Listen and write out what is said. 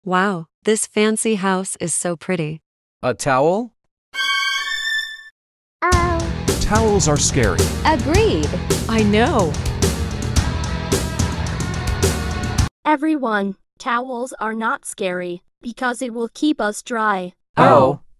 Wow, this fancy house is so pretty. A towel? Oh. Towels are scary. Agreed. I know. Everyone, towels are not scary because it will keep us dry. Oh.